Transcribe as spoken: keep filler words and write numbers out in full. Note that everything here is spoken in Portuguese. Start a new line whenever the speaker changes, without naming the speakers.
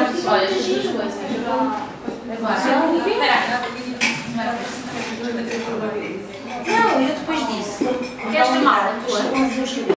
Olha, as duas coisas. Agora, espera aí. Não, eu depois disse. Queres que mal a tua?